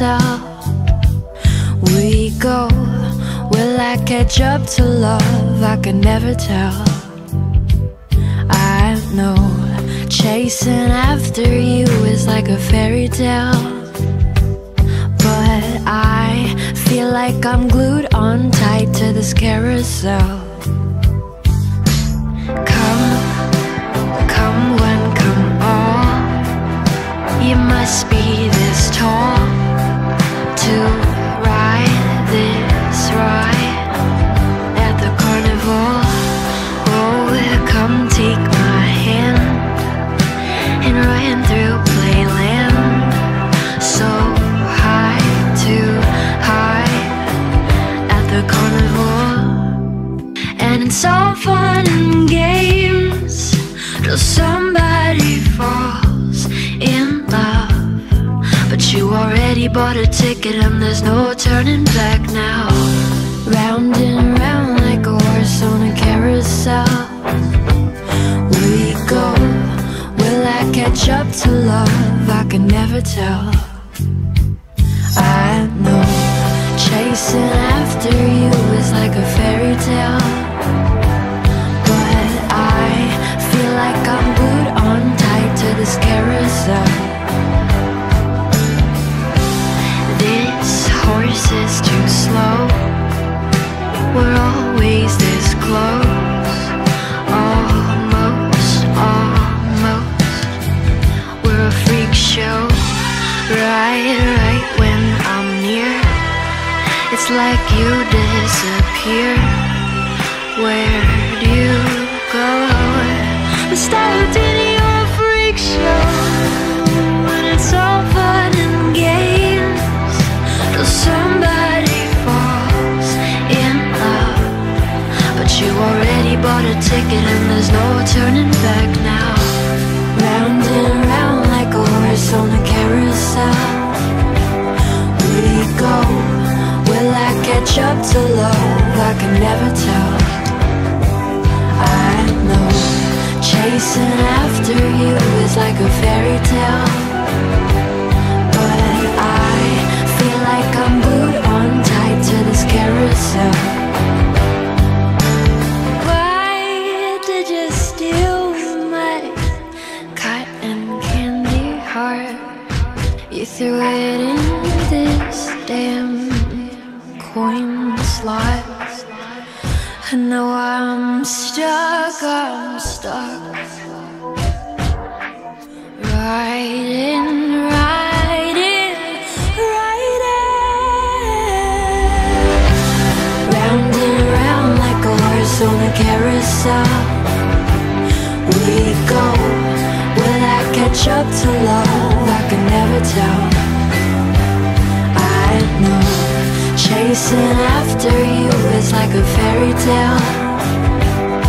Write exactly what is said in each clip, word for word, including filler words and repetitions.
carousel. We go, will I catch up to love? I can never tell. I know chasing after you is like a fairy tale, but I feel like I'm glued on tight to this carousel. Come, come when, come all. You must be this tall to ride this ride at the carnival. Oh, come take my hand and run through playland. So high, too high at the carnival. And it's all fun and games till somebody falls in love. But you already bought a ticket and there's no turning back now. Round and round like a horse on a carousel. We go, will I catch up to love? I can never tell. I know chasing after you is like a fairy tale, but I feel like I'm glued on tight to this carousel. This horse is too slow. We're always this close. Almost, almost. We're a freak show. Right, right when I'm near, it's like you disappear. Where do you go? We stopped in your freak show, and it's all fun and games till somebody falls in love. But you already bought a ticket and there's no turning back now. Round and round like a horse on a carousel. We go, will I catch up to love? I can never tell. I know chasing after you is like a fairy tale, but I feel like I'm glued on tight to this carousel. Why did you steal my cotton candy heart? You threw it in this damn coin slot. And now I'm stuck, I'm stuck. Riding, riding, riding. Round and round like a horse on a carousel. We go, will I catch up to love? I can never tell. I know chasing after you is like a fairy tale,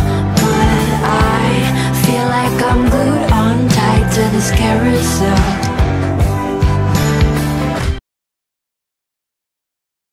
but I feel like I'm glued on tight to this carousel.